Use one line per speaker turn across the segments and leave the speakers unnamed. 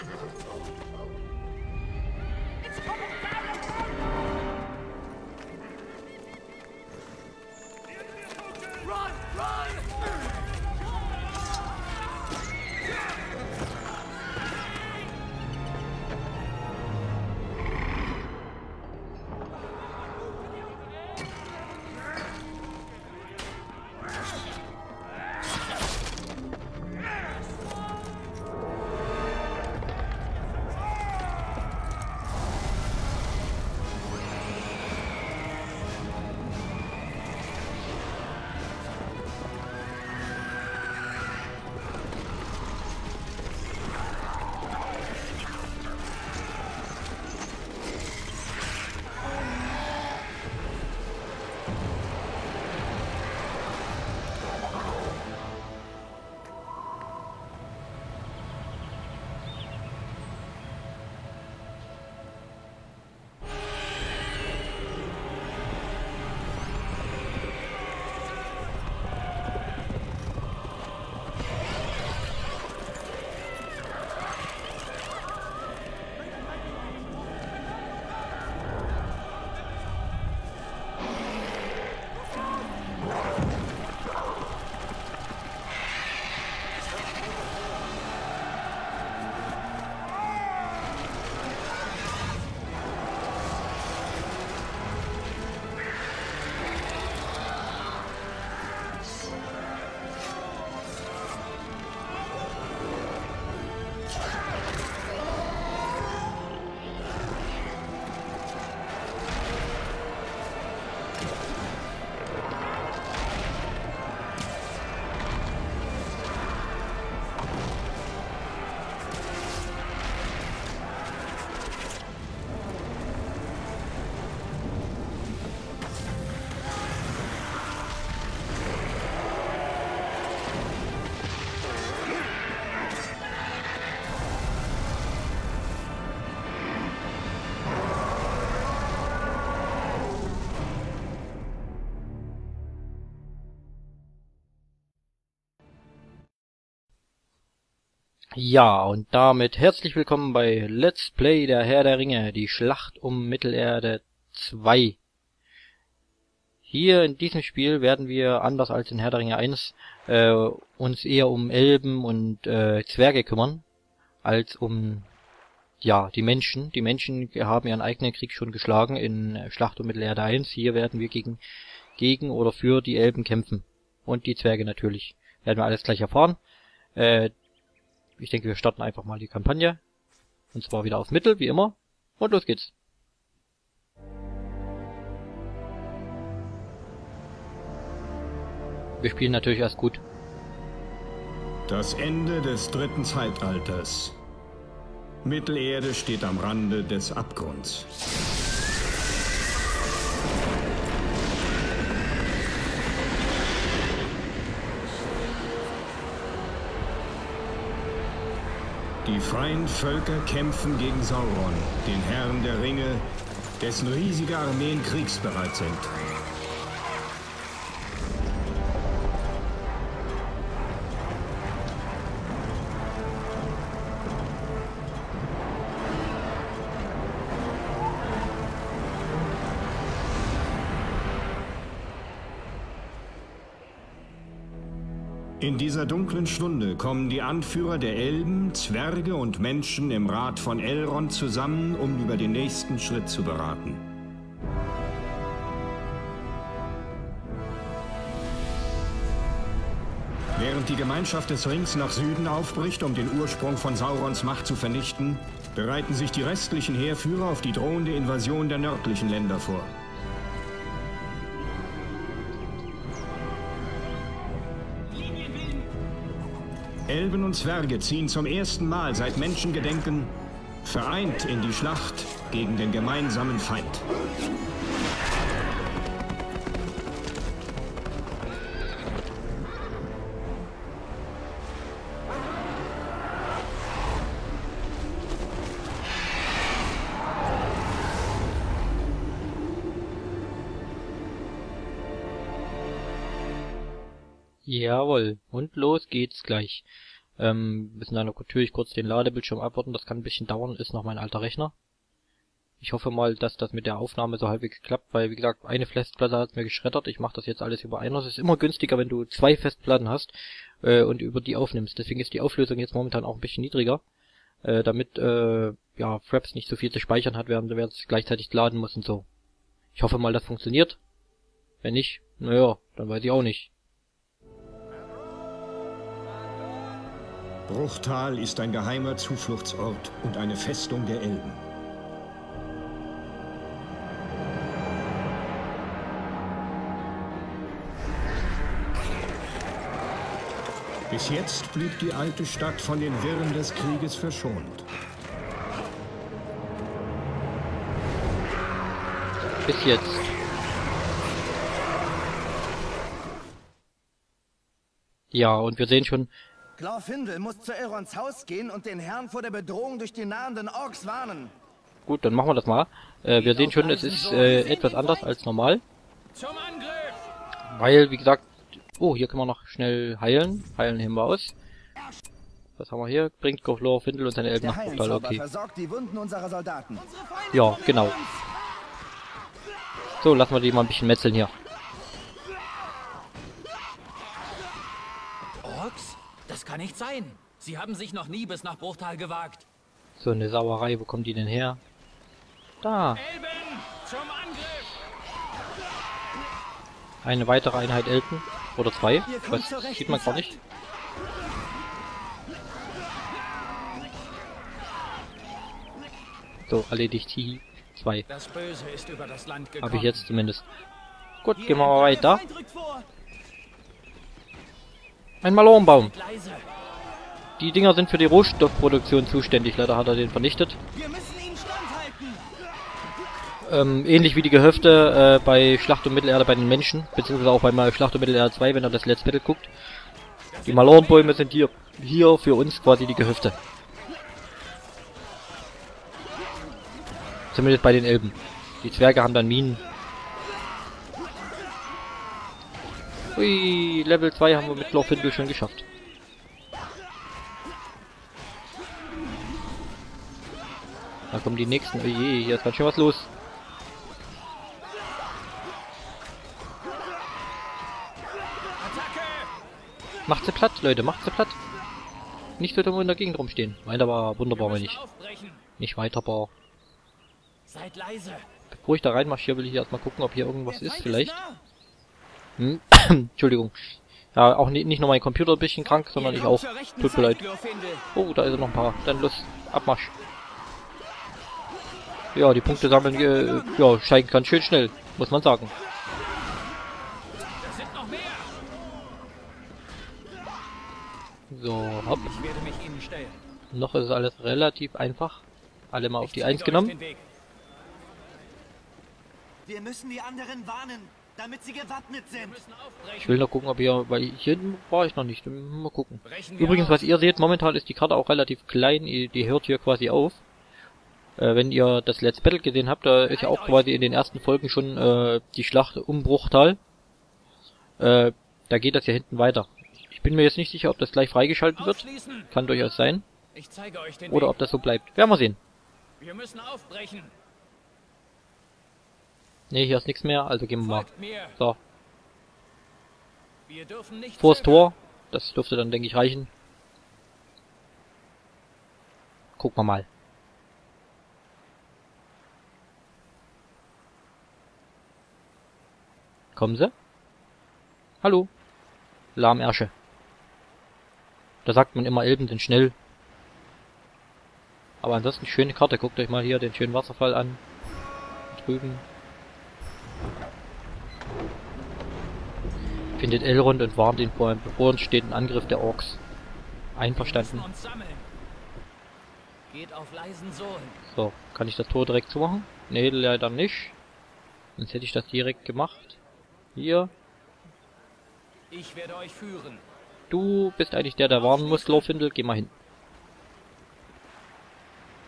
Ja, und damit herzlich willkommen bei Let's Play der Herr der Ringe, die Schlacht um Mittelerde 2. Hier in diesem Spiel werden wir, anders als in Herr der Ringe 1, uns eher um Elben und Zwerge kümmern, als um die Menschen. Die Menschen haben ihren eigenen Krieg schon geschlagen in Schlacht um Mittelerde 1. Hier werden wir gegen oder für die Elben kämpfen. Und die Zwerge natürlich. Werden wir alles gleich erfahren. Ich denke, wir starten einfach mal die Kampagne. Und zwar wieder auf Mittel, wie immer. Und los geht's. Wir spielen natürlich erst gut.
Das Ende des dritten Zeitalters. Mittelerde steht am Rande des Abgrunds. Die freien Völker kämpfen gegen Sauron, den Herrn der Ringe, dessen riesige Armeen kriegsbereit sind. In dieser dunklen Stunde kommen die Anführer der Elben, Zwerge und Menschen im Rat von Elrond zusammen, um über den nächsten Schritt zu beraten. Während die Gemeinschaft des Rings nach Süden aufbricht, um den Ursprung von Saurons Macht zu vernichten, bereiten sich die restlichen Heerführer auf die drohende Invasion der nördlichen Länder vor. Elben und Zwerge ziehen zum ersten Mal seit Menschengedenken vereint in die Schlacht gegen den gemeinsamen Feind.
Jawohl, und los geht's gleich. Müssen dann natürlich kurz den Ladebildschirm abwarten, das kann ein bisschen dauern, ist noch mein alter Rechner. Ich hoffe mal, dass das mit der Aufnahme so halbwegs klappt, weil wie gesagt, eine Festplatte hat mir geschreddert, ich mache das jetzt alles über einer. Es ist immer günstiger, wenn du 2 Festplatten hast und über die aufnimmst. Deswegen ist die Auflösung jetzt momentan auch ein bisschen niedriger, damit ja, Fraps nicht so viel zu speichern hat, während es gleichzeitig laden muss und so. Ich hoffe mal, das funktioniert. Wenn nicht, naja, dann weiß ich auch nicht.
Bruchtal ist ein geheimer Zufluchtsort und eine Festung der Elben. Bis jetzt blieb die alte Stadt von den Wirren des Krieges verschont.
Bis jetzt. Ja, und wir sehen schon...
Glorfindel muss zu Elrons Haus gehen und den Herrn vor der Bedrohung durch die nahenden Orks warnen.
Gut, dann machen wir das mal. Wir sehen schon, es ist etwas anders als normal.
Zum Angriff!
Weil, wie gesagt... Oh, hier können wir noch schnell heilen. Heilen heben wir aus. Was haben wir hier? Bringt Glorfindel und seine Elben nach Bruchtal, okay.
Versorgt die Wunden unserer Soldaten.
Ja, genau. So, lassen wir die mal ein bisschen metzeln hier.
Orks? Das kann nicht sein. Sie haben sich noch nie bis nach Bruchtal gewagt.
So, eine Sauerei, wo kommen die denn her? Da.
Elben! Zum Angriff!
Eine weitere Einheit Elben. Oder 2. Was sieht man gar nicht. So, erledigt. Hihi. 2.
Das Böse ist über das Land gekommen.
Habe ich jetzt zumindest. Gut, gehen wir mal weiter. Ein Malornbaum.
Leise.
Die Dinger sind für die Rohstoffproduktion zuständig. Leider hat er den vernichtet.
Wir müssen ihn standhalten.
Ähnlich wie die Gehöfte bei Schlacht um Mittelerde bei den Menschen. Beziehungsweise auch bei Schlacht um Mittelerde 2, wenn er das Let's Battle guckt. Die Malornbäume sind hier für uns quasi die Gehöfte. Zumindest bei den Elben. Die Zwerge haben dann Minen. Ui, Level 2 haben wir mit Glorfindel schon geschafft. Da kommen die nächsten. Oje, hier ist ganz schön was los. Macht sie platt, Leute, macht sie platt. Nicht so dumm in der Gegend rumstehen. Meint aber wunderbar, wenn ich. Nicht weiterbar.
Seid leise.
Bevor ich da reinmarschiere, will ich erstmal gucken, ob hier irgendwas ist, vielleicht. Hm? Entschuldigung. Ja, auch nicht nur mein Computer ein bisschen krank, sondern ich auch. Tut mir leid. Oh, da ist er noch ein paar. Dann los, Abmarsch. Ja, die Punkte sammeln, ja, steigen ganz schön schnell, muss man sagen.
Das sind noch mehr.
So, hopp.
Ich werde mich ihnen stellen.
Noch ist alles relativ einfach. Alle mal auf die 1 genommen.
Wir müssen die anderen warnen, damit sie gewappnet sind.
Ich will noch gucken, ob hier, weil hier war ich noch nicht. Mal gucken. Übrigens, was ihr seht, momentan ist die Karte auch relativ klein. Die hört hier quasi auf. Wenn ihr das Let's Battle gesehen habt, da ist ja auch quasi in den ersten Folgen schon die Schlacht um Bruchtal. Da geht das ja hinten weiter. Ich bin mir jetzt nicht sicher, ob das gleich freigeschaltet wird. Kann durchaus sein.
Ich zeige euch den
Oder ob das so bleibt. Werden wir sehen.
Wir müssen aufbrechen.
Ne, hier ist nichts mehr, also gehen wir mal.
Folgt mir.
So,
Wir dürfen nicht
vors
zögern.
Tor. Das dürfte dann, denke ich, reichen. Gucken wir mal. Kommen Sie? Hallo? Lahmärsche. Da sagt man immer, Elben sind schnell. Aber ansonsten schöne Karte. Guckt euch mal hier den schönen Wasserfall an. Drüben. Findet Elrond und warnt ihn vor einem bevorstehenden Angriff der Orks. Einverstanden.
Wir müssen uns sammeln. Geht auf leisen Sohlen.
So, kann ich das Tor direkt zumachen? Nee, leider nicht. Sonst hätte ich das direkt gemacht. Hier.
Ich werde euch führen.
Du bist eigentlich der warnen muss, Glorfindel. Geh mal hin.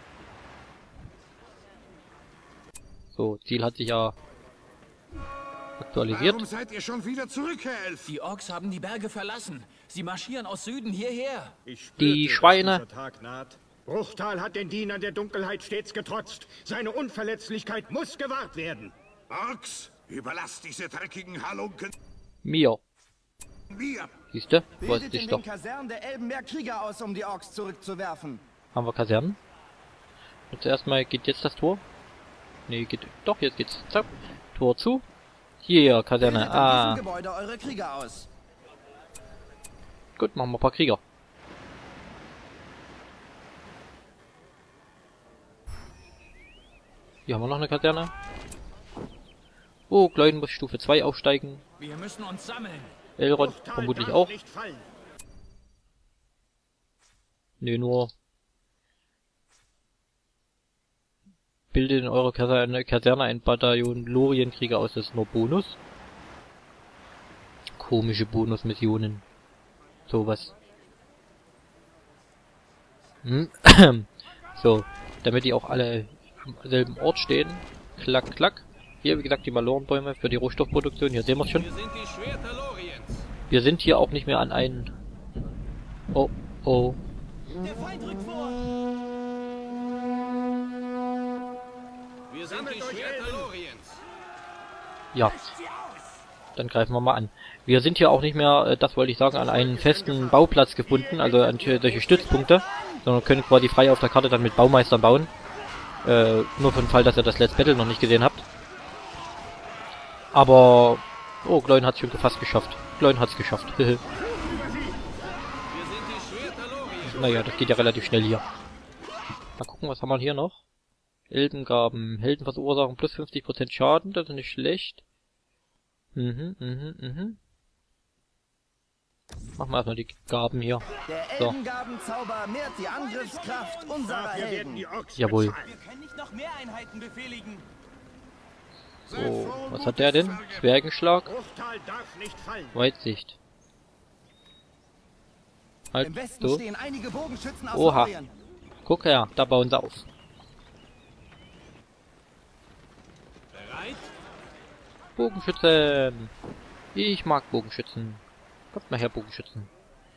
So, Ziel hat sich ja Aktualisiert.
Warum seid ihr schon wieder zurück, Herr Elf?
Die Orks haben die Berge verlassen. Sie marschieren aus Süden hierher.
Ich spürte,
Die
dass
Schweine.
dieser Tag naht. Bruchtal hat den Dienern der Dunkelheit stets getrotzt. Seine Unverletzlichkeit muss gewahrt werden.
Orks, überlasst diese dreckigen Halunken
Mir.
mir.
Siehste?
Bildet
Weiß
in
ich
den
doch.
Kasernen der Elben mehr Krieger aus, um die Orks zurückzuwerfen.
Haben wir Kasernen? Jetzt erstmal, geht jetzt das Tor? Nee, geht. Doch, jetzt geht's. Zack. Tor zu. Hier, Kaserne.
Bildet in
Ah.
diesem Gebäude eure Krieger aus.
Gut, machen wir ein paar Krieger. Hier haben wir noch eine Kaserne. Oh, Gleuden muss Stufe 2 aufsteigen.
Wir müssen uns sammeln.
Elrond
Bruchtal
vermutlich
darf
auch.
nicht fallen.
Nee, nur... Bildet in eurer Kaserne ein Bataillon Lorienkrieger aus. Das ist nur Bonus. Komische Bonusmissionen. Sowas. So, damit die auch alle am selben Ort stehen. Klack, klack. Hier, wie gesagt, die Malorenbäume für die Rohstoffproduktion. Hier sehen wir es schon.
Wir sind die Schwerter Loriens.
Wir sind hier auch nicht mehr an einen... Oh, oh.
Der Feind rückt vor!
Wir sind die Schwerter Loriens.
Ja. Dann greifen wir mal an. Wir sind hier auch nicht mehr, das wollte ich sagen, an einen festen Bauplatz gebunden, also an solche Stützpunkte, sondern können quasi frei auf der Karte dann mit Baumeistern bauen. Nur für den Fall, dass ihr das Let's Battle noch nicht gesehen habt. Aber... Oh, Gleuden hat es schon fast geschafft. Gleuden hat es geschafft.
Wir sind die Schwerter Loriens.
Naja, das geht ja relativ schnell hier. Mal gucken, was haben wir hier noch? Elbengaben. Helden verursachen plus 50% Schaden, das ist nicht schlecht. Machen wir erstmal die Gaben hier.
Der
So.
Elbengabenzauber mehrt die Angriffskraft unserer
Dafür werden
Helden.
die Orks
Jawohl.
bezahlt.
Wir können nicht noch mehr Einheiten befehligen.
So, was hat der denn? Zwergenschlag?
Bruchtal darf nicht fallen.
Weitsicht. Halt,
Im Westen
so.
stehen einige Bogenschützen aus
Oha.
Lorien.
Guck her, da bauen sie auf.
Bereit?
Bogenschützen! Ich mag Bogenschützen. Kommt mal her, Bogenschützen.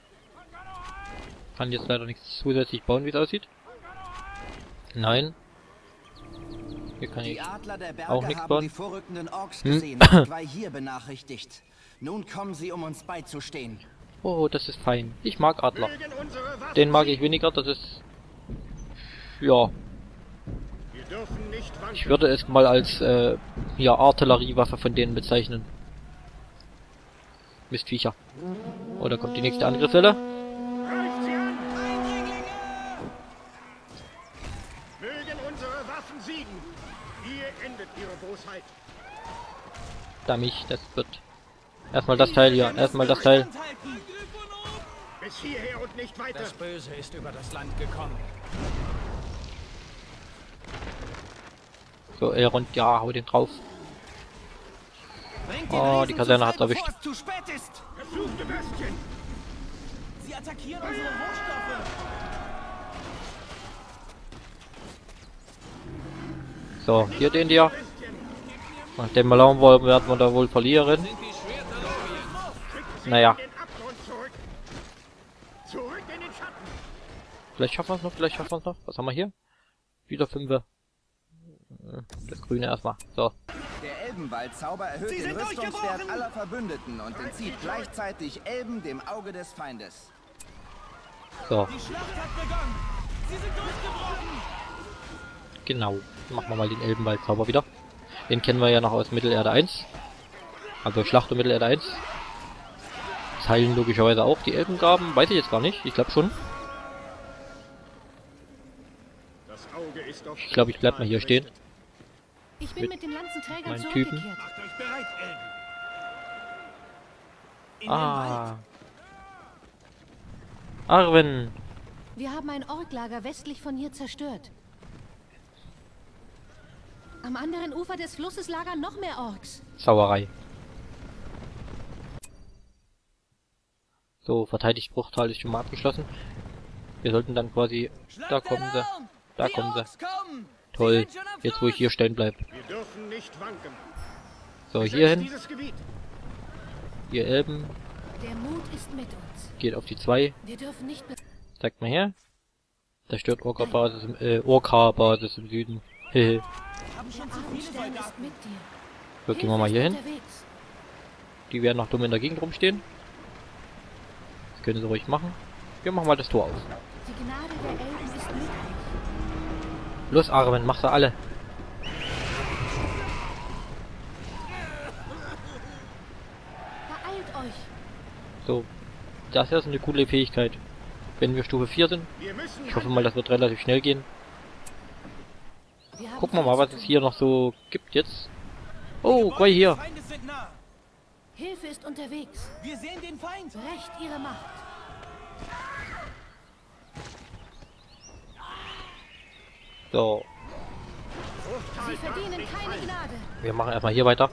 Kann jetzt leider nichts zusätzlich bauen, wie es aussieht. Nein. Hier kann ich
Die Adler der Berge
auch nichts
haben
bauen.
die vorrückenden Orks gesehen und war hier benachrichtigt. Nun kommen sie, um uns beizustehen.
Oh, das ist fein. Ich mag Adler.
Mögen unsere Waffen
Den mag ich weniger, das ist... Ja,
Wir dürfen nicht wanken.
ich würde es mal als, ja, Artilleriewaffe von denen bezeichnen. Mistviecher. Oh, da kommt die nächste Angriffswelle.
Greift sie an! Mögen unsere Waffen siegen. Hier endet ihre Bosheit.
Dammig, das wird... Erstmal das Teil hier, erstmal das Teil.
Bis hierher und nicht weiter.
Das Böse ist über das Land gekommen.
So, Elrond, ja, hau den drauf.
Bringt den
Oh,
Riesen
die Kaserne
zu
hat's
Fall,
erwischt.
bevor es zu spät ist.
Verfluchte Bestien.
Sie attackieren unsere Rohstoffe.
So, hier den dir. Nach dem Alarm werden wir da wohl verlieren.
Sind die Schwerter Loriens.
Naja,
In den Abgrund zurück. Zurück in den Schatten.
vielleicht schaffen wir es noch, vielleicht schaffen wir es noch. Was haben wir hier? Wieder 5. Das Grüne erstmal. So.
Der Elbenwaldzauber erhöht den Rüstungswert aller Verbündeten und entzieht gleichzeitig Elben dem Auge des Feindes.
So,
Die Schlacht hat begonnen. Sie sind durchgebrochen.
genau. Machen wir mal den Elbenwaldzauber wieder. Den kennen wir ja noch aus Mittelerde 1. Also Schlacht um Mittelerde 1. Das heilen logischerweise auch die Elbengaben. Weiß ich jetzt gar nicht. Ich glaube schon.
Das Auge ist auf
Ich glaube, ich bleib mal hier stehen.
Ich bin mit den Lanzenträgern
meinen Typen.
zurückgekehrt.
Macht euch bereit, Elben.
Ah. Arwen.
Wir haben ein Orklager westlich von hier zerstört. Am anderen Ufer des Flusses lagern noch mehr Orks.
Sauerei. So, verteidigt Bruchtal ist schon mal abgeschlossen. Wir sollten dann quasi... Da kommen sie. Da kommen sie. Toll. Jetzt wo ich hier stehen bleib.
Wir dürfen nicht wanken.
So, hier hin. Ihr Elben.
Der Mut ist mit uns.
Geht auf die 2.
Wir dürfen nicht mehr...
Zeigt mal her. Da stört Orca-Basis im Süden. Hehe.
Abendstern ist mit dir.
So, gehen wir mal hier hin.
Unterwegs.
Die werden noch dumm in der Gegend rumstehen. Das können sie ruhig machen. Wir machen mal das Tor auf.
Die Gnade der Elben ist mit euch.
Los, Arwen, mach sie alle.
Beeilt euch.
So. Das ist eine coole Fähigkeit. Wenn wir Stufe 4 sind. Ich hoffe mal, das wird relativ schnell gehen.
Wir haben
Gucken wir mal, was es hier noch so gibt jetzt. Oh, guck mal hier.
Feinde sind nah.
Hilfe ist unterwegs.
Wir sehen den Feind.
Brecht ihre Macht.
So,
Sie verdienen keine Gnade.
wir machen erstmal hier weiter.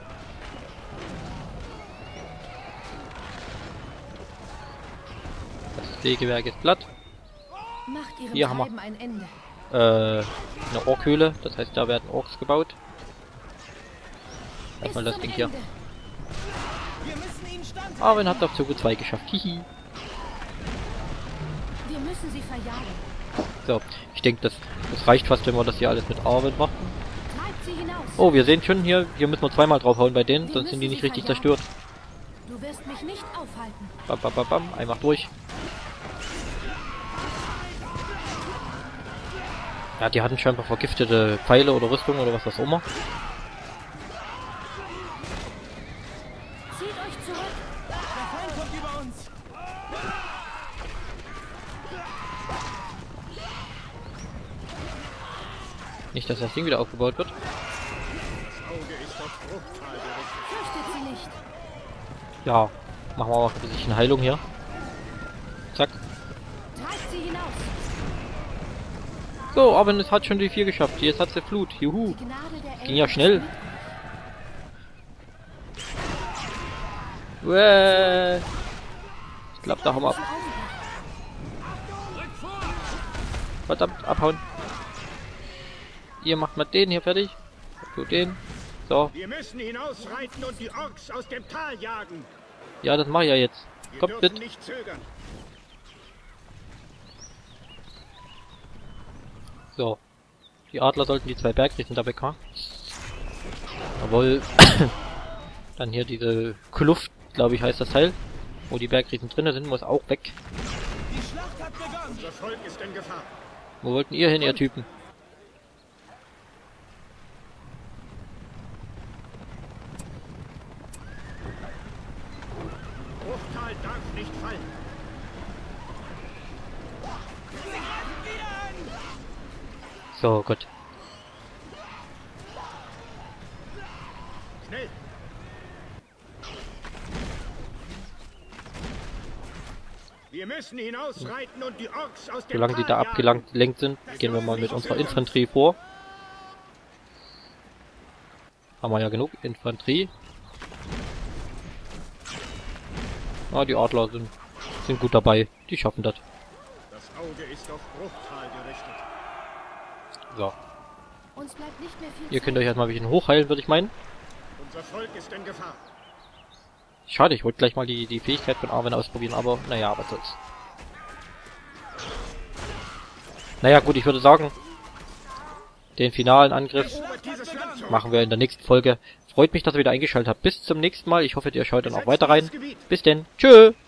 Das Sägewerk ist platt.
Macht ihrem
Hier haben wir-
Treiben ein Ende.
Eine Orkhöhle, das heißt, da werden Orks gebaut.
Bis
Erstmal das
zum
Ding hier.
Ende.
Wir müssen ihn standhalten.
Arwen hat auf Zuge 2 geschafft. Hihi.
Wir müssen sie verjagen.
So, ich denke, das reicht fast, wenn wir das hier alles mit Arwen machen.
Treibt sie hinaus.
Oh, wir sehen schon hier müssen wir zweimal draufhauen bei denen,
Wir
sonst sind die
müssen
nicht
sie
richtig
verjagen.
zerstört.
Du wirst mich nicht aufhalten.
Bam, bam, bam, bam, einfach durch. Ja, die hatten scheinbar vergiftete Pfeile oder Rüstung oder was auch immer.
Zieht euch zurück.
Der Feind kommt über uns.
Nicht, dass das Ding wieder aufgebaut wird.
Fürchtet sie nicht.
Ja, machen wir mal ein bisschen Heilung hier. Zack.
Treibt sie hinaus.
So, aber es hat schon die 4 geschafft. Jetzt hat sie Flut. Juhu.
Die Gnade der Elben
Ging ja
ist
schnell.
mit euch.
Uäh. Ich glaube, da haben wir ab.
Augenblick.
Verdammt, abhauen. Ihr macht mal den hier fertig. So, den. So.
Wir müssen hinausreiten und die Orks aus dem Tal jagen.
Ja, das mache ich ja jetzt.
Wir
Kommt
dürfen
mit.
nicht zögern.
So. Die Adler sollten die 2 Bergriesen da bekommen. Jawohl. Dann hier diese Kluft, glaube ich, heißt das Teil. Wo die Bergriesen drinnen sind, muss auch weg.
Die Schlacht hat begonnen.
Unser Volk ist in Gefahr.
Wo wollten ihr hin, ihr Typen?
Bruchtal darf nicht fallen.
So, gut.
Schnell. Wir müssen hinausreiten und die Orks aus dem
Solange die
Tal
da
jagen.
abgelenkt sind, gehen wir mal mit unserer Infanterie vor. Haben wir ja genug Infanterie. Ah, die Adler sind gut dabei. Die schaffen das.
Das Auge ist auf Bruchtal gerichtet.
So.
Uns bleibt nicht mehr viel
Ihr könnt
Zeit.
euch erstmal ein bisschen hochheilen, würde ich meinen.
Unser Volk ist in Gefahr.
Schade, ich wollte gleich mal die Fähigkeit von Arwen ausprobieren, aber naja, was soll's. Naja, gut, ich würde sagen, den finalen Angriff machen wir in der nächsten Folge. Freut mich, dass ihr wieder eingeschaltet habt. Bis zum nächsten Mal. Ich hoffe, ihr schaut dann auch weiter rein. Bis denn. Tschö!